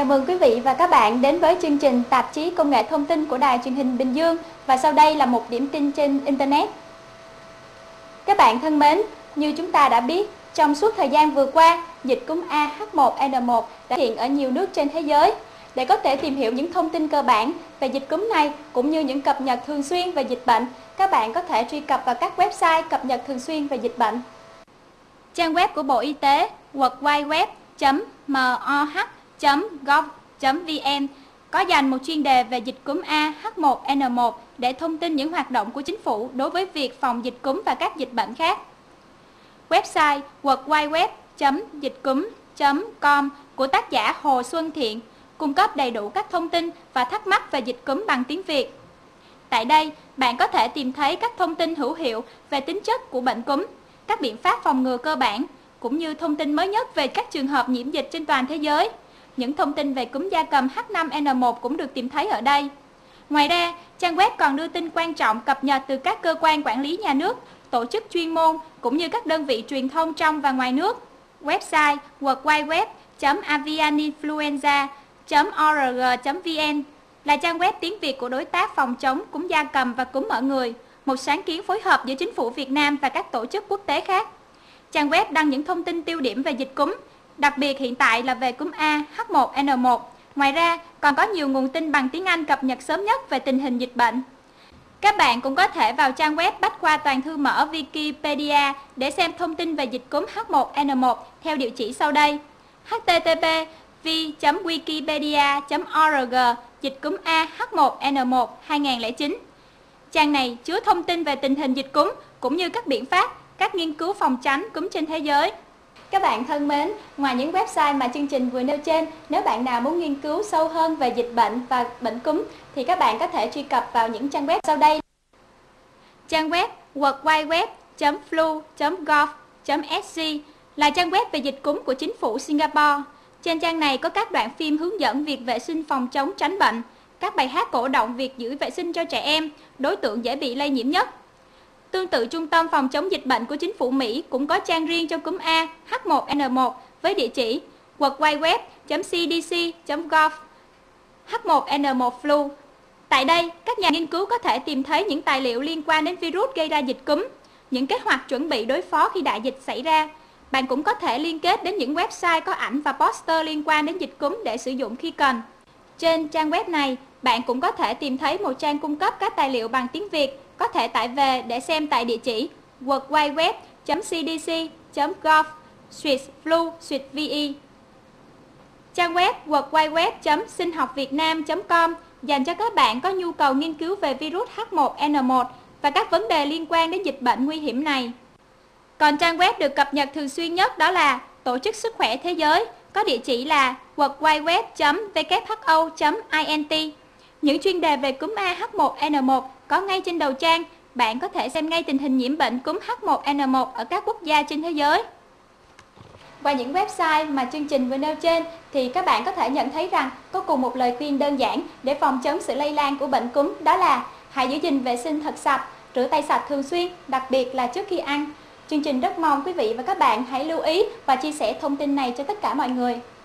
Chào mừng quý vị và các bạn đến với chương trình Tạp chí Công nghệ Thông tin của Đài Truyền hình Bình Dương. Và sau đây là một điểm tin trên Internet. Các bạn thân mến, như chúng ta đã biết, trong suốt thời gian vừa qua, dịch cúm AH1N1 đã hiện ở nhiều nước trên thế giới. Để có thể tìm hiểu những thông tin cơ bản về dịch cúm này, cũng như những cập nhật thường xuyên về dịch bệnh, các bạn có thể truy cập vào các website cập nhật thường xuyên về dịch bệnh. Trang web của Bộ Y tế worldwideweb.moh.gov.vn có dành một chuyên đề về dịch cúm AH1N1 để thông tin những hoạt động của chính phủ đối với việc phòng dịch cúm và các dịch bệnh khác. Website worldwideweb.dịchcúm.com của tác giả Hồ Xuân Thiện cung cấp đầy đủ các thông tin và thắc mắc về dịch cúm bằng tiếng Việt. Tại đây, bạn có thể tìm thấy các thông tin hữu hiệu về tính chất của bệnh cúm, các biện pháp phòng ngừa cơ bản, cũng như thông tin mới nhất về các trường hợp nhiễm dịch trên toàn thế giới. Những thông tin về cúm gia cầm H5N1 cũng được tìm thấy ở đây. Ngoài ra, trang web còn đưa tin quan trọng cập nhật từ các cơ quan quản lý nhà nước, tổ chức chuyên môn, cũng như các đơn vị truyền thông trong và ngoài nước. Website worldwideweb.avianinfluenza.org.vn là trang web tiếng Việt của đối tác phòng chống cúm gia cầm và cúm ở người, một sáng kiến phối hợp giữa chính phủ Việt Nam và các tổ chức quốc tế khác. Trang web đăng những thông tin tiêu điểm về dịch cúm, đặc biệt hiện tại là về cúm AH1N1. Ngoài ra, còn có nhiều nguồn tin bằng tiếng Anh cập nhật sớm nhất về tình hình dịch bệnh. Các bạn cũng có thể vào trang web Bách khoa toàn thư mở Wikipedia để xem thông tin về dịch cúm H1N1 theo địa chỉ sau đây: http://v.wikipedia.org dịch cúm AH1N1 2009. Trang này chứa thông tin về tình hình dịch cúm cũng như các biện pháp, các nghiên cứu phòng tránh cúm trên thế giới. Các bạn thân mến, ngoài những website mà chương trình vừa nêu trên, nếu bạn nào muốn nghiên cứu sâu hơn về dịch bệnh và bệnh cúm thì các bạn có thể truy cập vào những trang web sau đây. Trang web worldwideweb.flu.gov.sg là trang web về dịch cúm của chính phủ Singapore. Trên trang này có các đoạn phim hướng dẫn việc vệ sinh phòng chống tránh bệnh, các bài hát cổ động việc giữ vệ sinh cho trẻ em, đối tượng dễ bị lây nhiễm nhất. Tương tự, Trung tâm Phòng chống dịch bệnh của chính phủ Mỹ cũng có trang riêng cho cúm AH1N1 với địa chỉ worldwideweb.cdc.gov H1N1 flu. Tại đây, các nhà nghiên cứu có thể tìm thấy những tài liệu liên quan đến virus gây ra dịch cúm, những kế hoạch chuẩn bị đối phó khi đại dịch xảy ra. Bạn cũng có thể liên kết đến những website có ảnh và poster liên quan đến dịch cúm để sử dụng khi cần. Trên trang web này, bạn cũng có thể tìm thấy một trang cung cấp các tài liệu bằng tiếng Việt, có thể tải về để xem tại địa chỉ worldwideweb.cdc.gov/flu/ve. Trang web worldwideweb.sinhocvietnam.com dành cho các bạn có nhu cầu nghiên cứu về virus H1N1 và các vấn đề liên quan đến dịch bệnh nguy hiểm này. Còn trang web được cập nhật thường xuyên nhất đó là Tổ chức Sức khỏe Thế giới, có địa chỉ là worldwideweb.who.int. Những chuyên đề về cúm AH1N1 có ngay trên đầu trang, bạn có thể xem ngay tình hình nhiễm bệnh cúm H1N1 ở các quốc gia trên thế giới. Qua những website mà chương trình vừa nêu trên thì các bạn có thể nhận thấy rằng có cùng một lời khuyên đơn giản để phòng chống sự lây lan của bệnh cúm, đó là hãy giữ gìn vệ sinh thật sạch, rửa tay sạch thường xuyên, đặc biệt là trước khi ăn. Chương trình rất mong quý vị và các bạn hãy lưu ý và chia sẻ thông tin này cho tất cả mọi người.